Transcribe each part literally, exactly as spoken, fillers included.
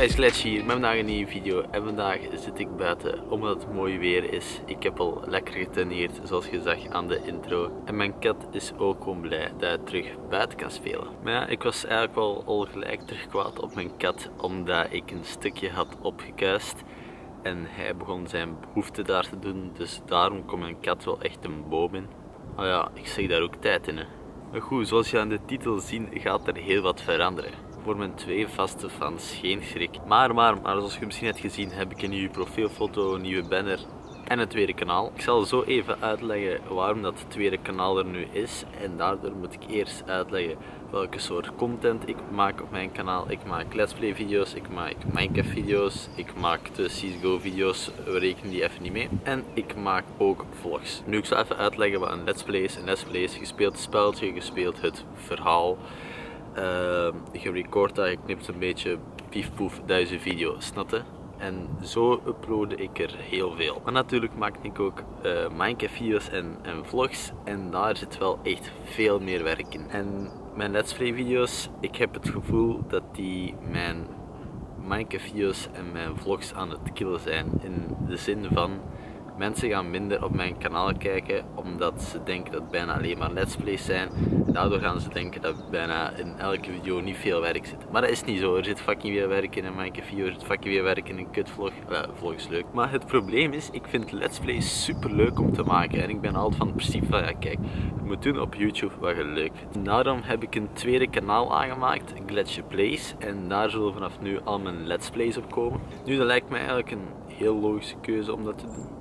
Guys, Glitch hier met vandaag een nieuwe video en vandaag zit ik buiten omdat het mooi weer is. Ik heb al lekker getuineerd zoals je zag aan de intro en mijn kat is ook gewoon blij dat hij terug buiten kan spelen. Maar ja, ik was eigenlijk wel al gelijk terug kwaad op mijn kat omdat ik een stukje had opgekuist en hij begon zijn behoefte daar te doen, dus daarom komt mijn kat wel echt een boom in. Maar ja, ik zeg daar ook tijd in hè. Maar goed, zoals je aan de titel ziet gaat er heel wat veranderen. Voor mijn twee vaste fans geen schrik. Maar, maar, maar zoals je misschien hebt gezien heb ik een nieuwe profielfoto, een nieuwe banner en een tweede kanaal. Ik zal zo even uitleggen waarom dat tweede kanaal er nu is. En daardoor moet ik eerst uitleggen welke soort content ik maak op mijn kanaal. Ik maak let's play video's, ik maak Minecraft video's, ik maak de C S G O video's, we rekenen die even niet mee. En ik maak ook vlogs. Nu ik zal even uitleggen wat een let's play is. Een let's play is gespeeld het spelletje, gespeeld het verhaal. Uh, je record dat, je knipt een beetje pief poef duizend video, snapte? En zo uploadde ik er heel veel. Maar natuurlijk maak ik ook uh, Minecraft video's en, en vlogs en daar zit wel echt veel meer werk in. En mijn let's play video's, ik heb het gevoel dat die mijn Minecraft video's en mijn vlogs aan het killen zijn. In de zin van, mensen gaan minder op mijn kanaal kijken omdat ze denken dat het bijna alleen maar let's plays zijn. En daardoor gaan ze denken dat bijna in elke video niet veel werk zit. Maar dat is niet zo. Er zit fucking veel werk in een Minecraft video, er zit fucking veel werk in een kutvlog. Uh, vlog is leuk. Maar het probleem is, ik vind let's plays super leuk om te maken. En ik ben altijd van het principe van, ja kijk, je moet doen op YouTube wat je leuk vindt. En daarom heb ik een tweede kanaal aangemaakt, Glitch Plays. En daar zullen vanaf nu al mijn let's plays op komen. Nu, dat lijkt mij eigenlijk een heel logische keuze om dat te doen.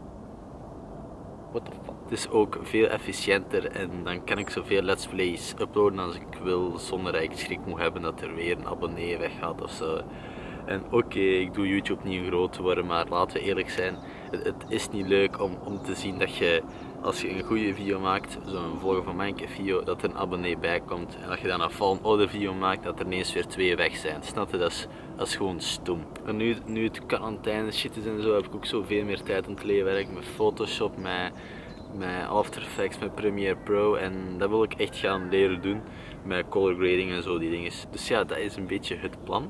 What the fuck? Het is ook veel efficiënter en dan kan ik zoveel let's plays uploaden als ik wil zonder dat ik schrik moet hebben dat er weer een abonnee weggaat ofzo. En oké, okay, ik doe YouTube niet groot te worden, maar laten we eerlijk zijn, het, het is niet leuk om, om te zien dat je, als je een goede video maakt, zo'n vlog van Minecraft video, dat er een abonnee bij komt. En als je dan een volgende oude video maakt, dat er ineens weer twee weg zijn. Snap je? Dat is, dat is gewoon stom. En nu, nu het quarantaine shit is en zo, heb ik ook zoveel meer tijd om te leren werken met Photoshop, met, met After Effects, met Premiere Pro. En dat wil ik echt gaan leren doen, met color grading en zo die dingen. Dus ja, dat is een beetje het plan.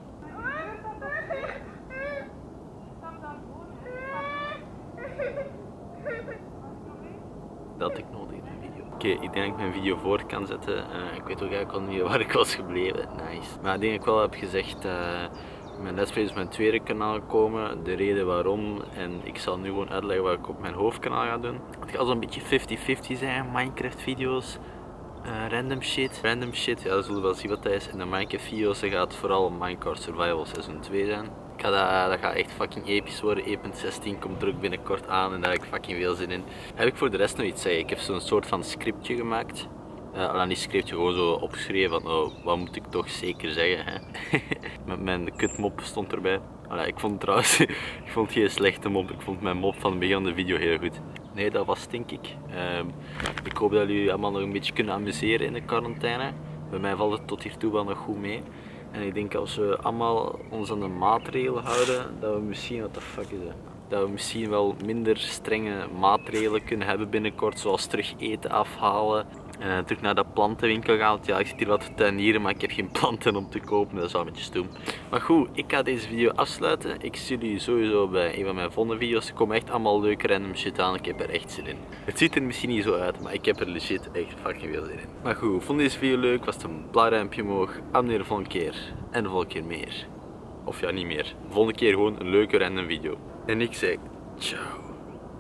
Dat ik nodig in mijn video. Oké, okay, ik denk dat ik mijn video voor kan zetten. Uh, ik weet ook eigenlijk al niet waar ik was gebleven. Nice. Maar ik denk dat ik wel heb gezegd, uh, mijn let's plays op mijn tweede kanaal komen. De reden waarom. En ik zal nu gewoon uitleggen wat ik op mijn hoofdkanaal ga doen. Het gaat zo'n beetje fifty fifty zijn. Minecraft video's. Uh, random shit. Random shit, ja, we zullen wel zien wat dat is. En de Minecraft video's gaat vooral Minecraft Survival seizoen twee zijn. Ik ga dat, dat gaat echt fucking episch worden. één punt zestien komt er ook binnenkort aan en daar heb ik fucking veel zin in. Heb ik voor de rest nog iets zeggen? Ik heb zo'n soort van scriptje gemaakt. Uh, dan niet scriptje, gewoon zo opgeschreven van oh, wat moet ik toch zeker zeggen. Hè? Met mijn kutmop stond erbij. Allee, ik vond trouwens, ik vond geen slechte mop. Ik vond mijn mop van het begin van de video heel goed. Nee, dat was denk ik. Uh, ik hoop dat jullie allemaal nog een beetje kunnen amuseren in de quarantaine. Bij mij valt het tot hiertoe wel nog goed mee. En ik denk als we allemaal ons aan de maatregelen houden, dat we misschien, wat de fuck is dat? Dat we misschien wel minder strenge maatregelen kunnen hebben binnenkort, zoals terug eten afhalen. Uh, terug naar de plantenwinkel gaan, want ja, ik zit hier wat te tuinieren, maar ik heb geen planten om te kopen, dat is wel een beetje stoem. Maar goed, ik ga deze video afsluiten. Ik zie jullie sowieso bij een van mijn volgende video's. Er komen echt allemaal leuke random shit aan, ik heb er echt zin in. Het ziet er misschien niet zo uit, maar ik heb er legit echt fucking veel zin in. Maar goed, vond deze video leuk, was het een blauw duimpje omhoog, abonneer de volgende keer en de volgende keer meer. Of ja, niet meer. De volgende keer gewoon een leuke random video. En ik zeg, ciao.